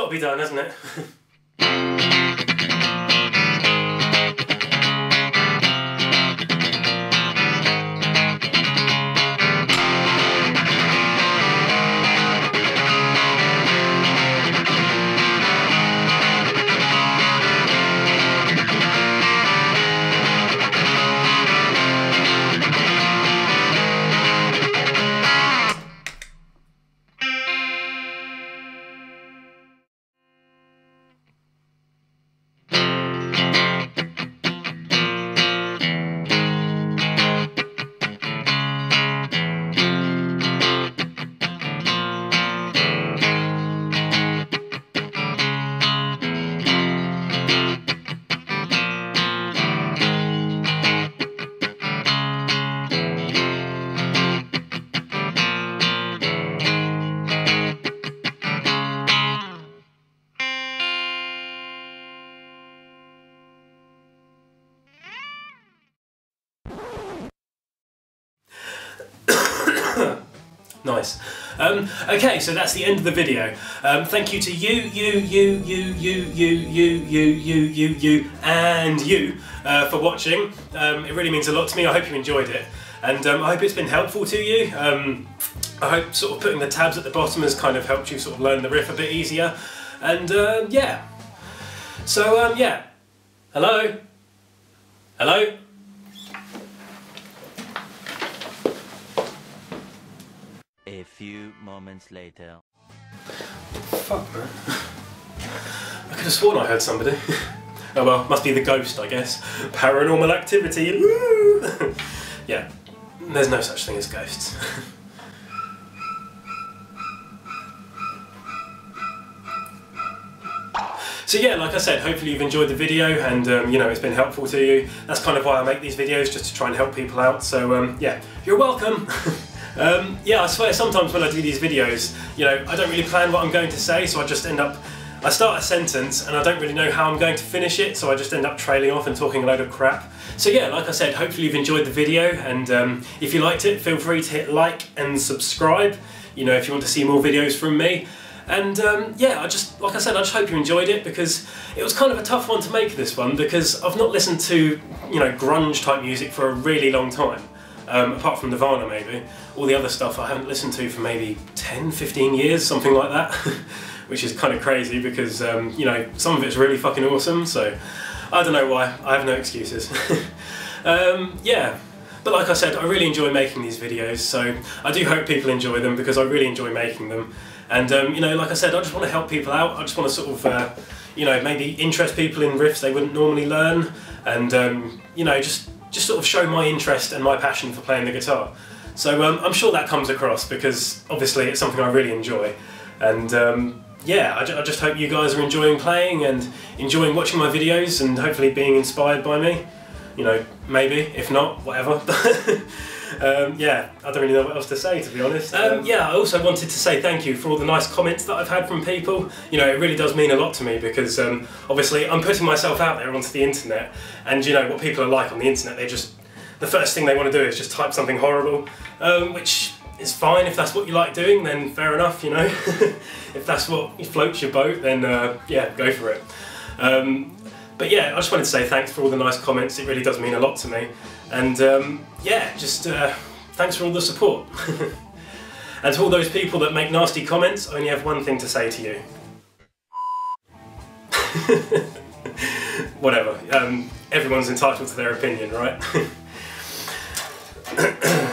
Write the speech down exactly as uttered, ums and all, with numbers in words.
to be done, hasn't it? Nice. Um, okay, so that's the end of the video. Um, thank you to you, you, you, you, you, you, you, you, you, you, you, and you uh, for watching. Um, it really means a lot to me. I hope you enjoyed it, and um, I hope it's been helpful to you. Um, I hope sort of putting the tabs at the bottom has kind of helped you sort of learn the riff a bit easier. And uh, yeah. So um, yeah. Hello. Hello. A few moments later. Fuck, man. I could have sworn I heard somebody. Oh well, must be the ghost, I guess. Paranormal activity. Woo! Yeah, there's no such thing as ghosts. So yeah, like I said, hopefully you've enjoyed the video and um, you know, it's been helpful to you. That's kind of why I make these videos, just to try and help people out. So um, yeah, you're welcome. Um, yeah, I swear sometimes when I do these videos, you know, I don't really plan what I'm going to say, so I just end up, I start a sentence and I don't really know how I'm going to finish it, so I just end up trailing off and talking a load of crap. So yeah, like I said, hopefully you've enjoyed the video, and um, if you liked it, feel free to hit like and subscribe, you know, if you want to see more videos from me. And um, yeah, I just, like I said, I just hope you enjoyed it, because it was kind of a tough one to make, this one, because I've not listened to, you know, grunge type music for a really long time. Um, apart from Nirvana maybe. All the other stuff I haven't listened to for maybe ten, fifteen years, something like that. Which is kind of crazy because, um, you know, some of it's really fucking awesome, so I don't know why, I have no excuses. um, yeah, but like I said, I really enjoy making these videos, so I do hope people enjoy them, because I really enjoy making them. And, um, you know, like I said, I just want to help people out, I just want to sort of, uh, you know, maybe interest people in riffs they wouldn't normally learn, and, um, you know, just just sort of show my interest and my passion for playing the guitar. So um, I'm sure that comes across, because obviously it's something I really enjoy. And um, yeah, I, I just hope you guys are enjoying playing and enjoying watching my videos and hopefully being inspired by me. You know, maybe, if not, whatever. um, yeah, I don't really know what else to say, to be honest. Um, yeah, I also wanted to say thank you for all the nice comments that I've had from people. You know, it really does mean a lot to me, because um, obviously I'm putting myself out there onto the internet, and you know what people are like on the internet, they just, the first thing they want to do is just type something horrible, um, which is fine. If that's what you like doing, then fair enough, you know. If that's what floats your boat, then uh, yeah, go for it. Um, But yeah, I just wanted to say thanks for all the nice comments, it really does mean a lot to me. And um, yeah, just uh, thanks for all the support. And to all those people that make nasty comments, I only have one thing to say to you. Whatever, um, everyone's entitled to their opinion, right?